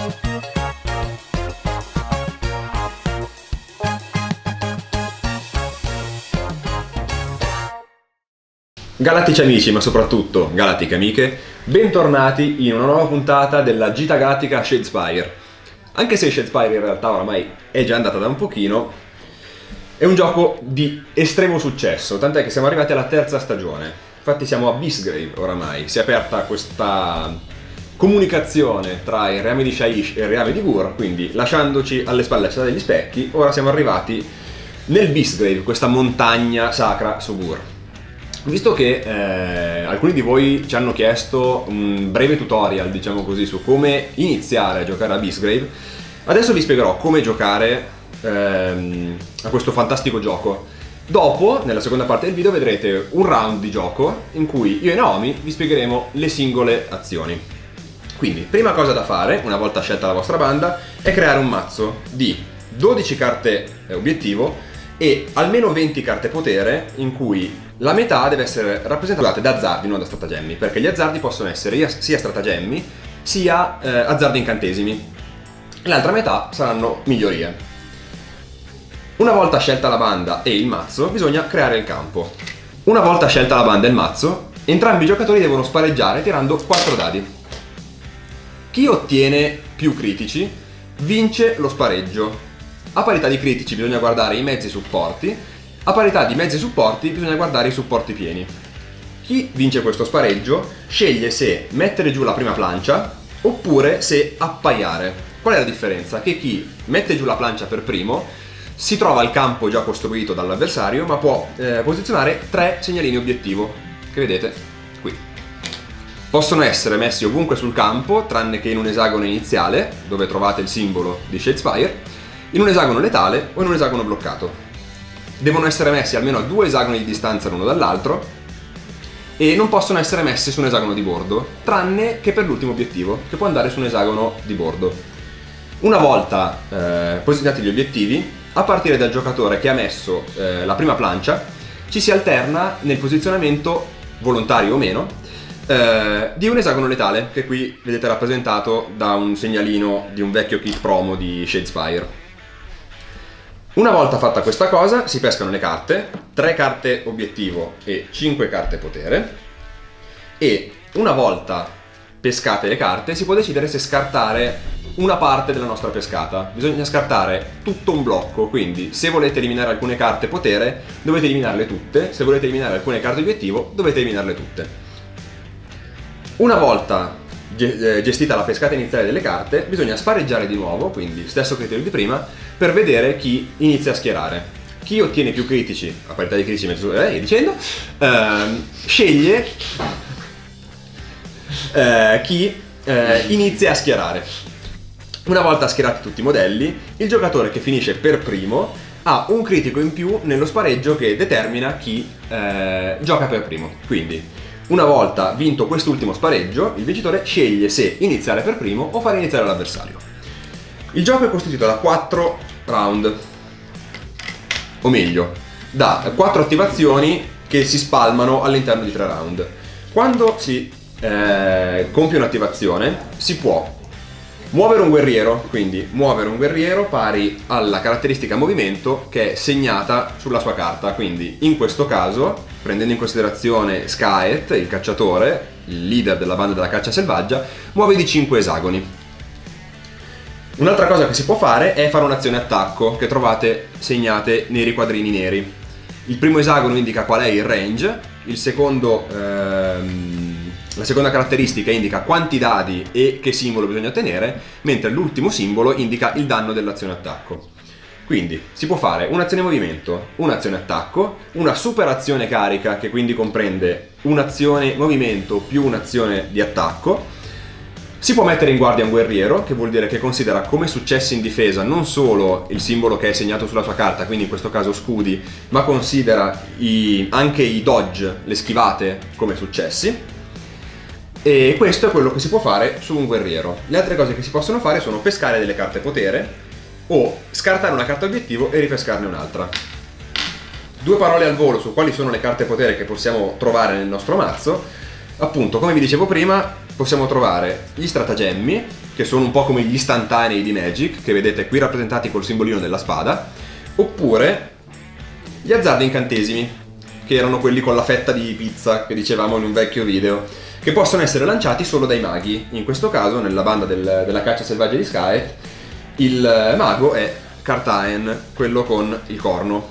Galattici amici, ma soprattutto galattiche amiche, bentornati in una nuova puntata della Gita Galattica Shadespire. Anche se Shadespire in realtà oramai è già andata da un pochino, è un gioco di estremo successo, tant'è che siamo arrivati alla terza stagione. Infatti siamo a Beastgrave oramai, si è aperta questa comunicazione tra il reame di Shyish e il reame di Ghur, quindi lasciandoci alle spalle la città degli specchi, ora siamo arrivati nel Beastgrave, questa montagna sacra su Ghur. Visto che alcuni di voi ci hanno chiesto un breve tutorial, diciamo così, su come iniziare a giocare a Beastgrave, adesso vi spiegherò come giocare a questo fantastico gioco. Dopo, nella seconda parte del video, vedrete un round di gioco in cui io e Naomi vi spiegheremo le singole azioni. Quindi, prima cosa da fare, una volta scelta la vostra banda, è creare un mazzo di 12 carte obiettivo e almeno 20 carte potere, in cui la metà deve essere rappresentata da azzardi, non da stratagemmi, perché gli azzardi possono essere sia stratagemmi sia azzardi incantesimi. L'altra metà saranno migliorie. Una volta scelta la banda e il mazzo, bisogna creare il campo. Una volta scelta la banda e il mazzo, entrambi i giocatori devono spareggiare tirando 4 dadi. Chi ottiene più critici vince lo spareggio. A parità di critici bisogna guardare i mezzi supporti. A parità di mezzi supporti bisogna guardare i supporti pieni. Chi vince questo spareggio sceglie se mettere giù la prima plancia oppure se appaiare. Qual è la differenza? Che chi mette giù la plancia per primo si trova il campo già costruito dall'avversario, ma può posizionare 3 segnalini obiettivo, che vedete qui. Possono essere messi ovunque sul campo, tranne che in un esagono iniziale, dove trovate il simbolo di Shadespire, in un esagono letale o in un esagono bloccato. Devono essere messi almeno a 2 esagoni di distanza l'uno dall'altro e non possono essere messi su un esagono di bordo, tranne che per l'ultimo obiettivo, che può andare su un esagono di bordo. Una volta posizionati gli obiettivi, a partire dal giocatore che ha messo la prima plancia, ci si alterna nel posizionamento, volontario o meno, di un esagono letale, che qui vedete rappresentato da un segnalino di un vecchio kit promo di Shadespire. Una volta fatta questa cosa, si pescano le carte, 3 carte obiettivo e 5 carte potere, e una volta pescate le carte si può decidere se scartare una parte della nostra pescata. Bisogna scartare tutto un blocco, quindi se volete eliminare alcune carte potere dovete eliminarle tutte, se volete eliminare alcune carte obiettivo dovete eliminarle tutte. Una volta gestita la pescata iniziale delle carte, bisogna spareggiare di nuovo, quindi stesso criterio di prima, per vedere chi inizia a schierare. Chi ottiene più critici, a parità di critici dicendo, sceglie chi inizia a schierare. Una volta schierati tutti i modelli, il giocatore che finisce per primo ha un critico in più nello spareggio che determina chi gioca per primo. Quindi, una volta vinto quest'ultimo spareggio, il vincitore sceglie se iniziare per primo o fare iniziare l'avversario. Il gioco è costituito da 4 round, o meglio, da 4 attivazioni che si spalmano all'interno di 3 round. Quando si compie un'attivazione, si può muovere un guerriero, quindi muovere un guerriero pari alla caratteristica movimento che è segnata sulla sua carta. Quindi in questo caso, prendendo in considerazione Skaet, il cacciatore, il leader della banda della caccia selvaggia, muove di 5 esagoni. Un'altra cosa che si può fare è fare un'azione attacco che trovate segnate nei riquadrini neri. Il primo esagono indica qual è il range, il secondo, la seconda caratteristica indica quanti dadi e che simbolo bisogna ottenere, mentre l'ultimo simbolo indica il danno dell'azione attacco. Quindi si può fare un'azione movimento, un'azione attacco, una super azione carica che quindi comprende un'azione movimento più un'azione di attacco. Si può mettere in guardia un guerriero, che vuol dire che considera come successi in difesa non solo il simbolo che è segnato sulla sua carta, quindi in questo caso scudi, ma considera anche i dodge, le schivate, come successi. E questo è quello che si può fare su un guerriero. Le altre cose che si possono fare sono pescare delle carte potere o scartare una carta obiettivo e ripescarne un'altra. 2 parole al volo su quali sono le carte potere che possiamo trovare nel nostro mazzo. Appunto, come vi dicevo prima, possiamo trovare gli stratagemmi, che sono un po' come gli istantanei di Magic, che vedete qui rappresentati col simbolino della spada, oppure gli azzardi incantesimi, che erano quelli con la fetta di pizza che dicevamo in un vecchio video, che possono essere lanciati solo dai maghi. In questo caso, nella banda della caccia selvaggia di Skyet, il mago è Cartaen, quello con il corno.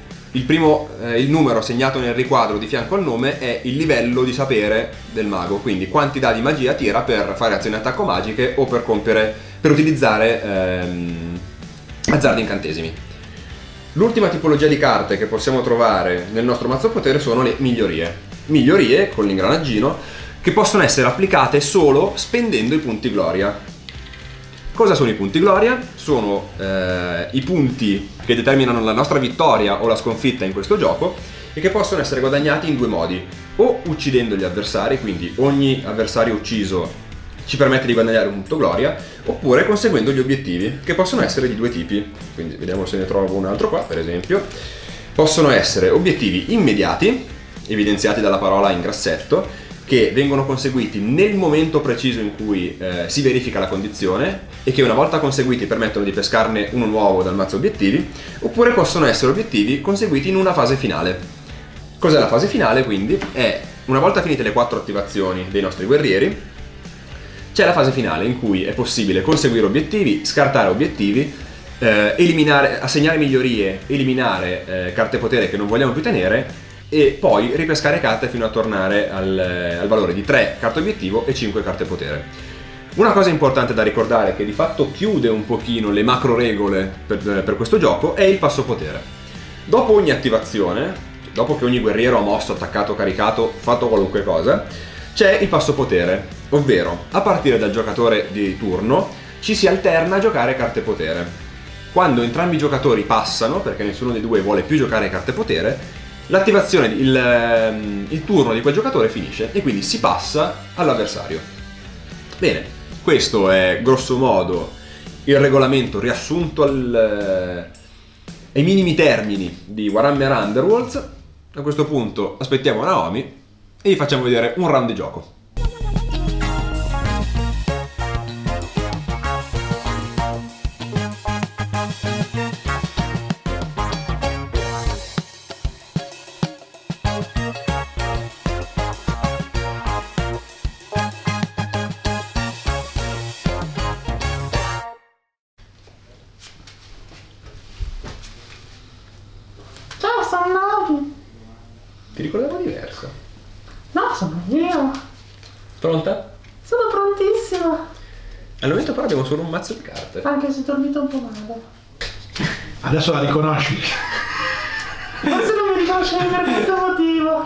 Il numero segnato nel riquadro di fianco al nome è il livello di sapere del mago, quindi quanti dadi magia tira per fare azioni attacco magiche o per utilizzare azzardi incantesimi. L'ultima tipologia di carte che possiamo trovare nel nostro mazzo potere sono le migliorie. Migliorie con l'ingranaggino che possono essere applicate solo spendendo i punti gloria. Cosa sono i punti gloria? Sono i punti che determinano la nostra vittoria o la sconfitta in questo gioco e che possono essere guadagnati in due modi: o uccidendo gli avversari, quindi ogni avversario ucciso ci permette di guadagnare un punto gloria, oppure conseguendo gli obiettivi, che possono essere di due tipi. Quindi vediamo se ne trovo un altro qua, per esempio. Possono essere obiettivi immediati, evidenziati dalla parola in grassetto, che vengono conseguiti nel momento preciso in cui si verifica la condizione e che una volta conseguiti permettono di pescarne uno nuovo dal mazzo obiettivi, oppure possono essere obiettivi conseguiti in una fase finale. Cos'è la fase finale, quindi? È, una volta finite le 4 attivazioni dei nostri guerrieri, c'è la fase finale in cui è possibile conseguire obiettivi, scartare obiettivi, assegnare migliorie, eliminare carte potere che non vogliamo più tenere e poi ripescare carte fino a tornare al valore di 3 carte obiettivo e 5 carte potere. Una cosa importante da ricordare, che di fatto chiude un pochino le macro regole per questo gioco, è il passo potere. Dopo ogni attivazione, dopo che ogni guerriero ha mosso, attaccato, caricato, fatto qualunque cosa, c'è il passo potere, ovvero a partire dal giocatore di turno ci si alterna a giocare carte potere. Quando entrambi i giocatori passano, perché nessuno dei due vuole più giocare carte potere, l'attivazione, il turno di quel giocatore finisce e quindi si passa all'avversario. Bene, questo è grosso modo il regolamento riassunto ai minimi termini di Warhammer Underworlds. A questo punto aspettiamo Naomi e gli facciamo vedere un round di gioco. Ciao, sono Naomi. Ti ricordavo diverso. No, sono io. Pronta? Sono prontissima. Al momento però abbiamo solo un mazzo di carte. Anche se ho dormito un po' male. Adesso la riconosci. Forse non mi riconosci per questo motivo.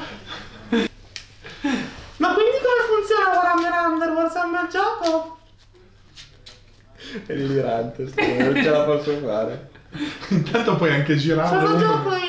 Ma quindi come funziona Warhammer Underworlds? È un bel gioco? È delirante, non ce la posso fare. Intanto puoi anche girare. Cosa gioco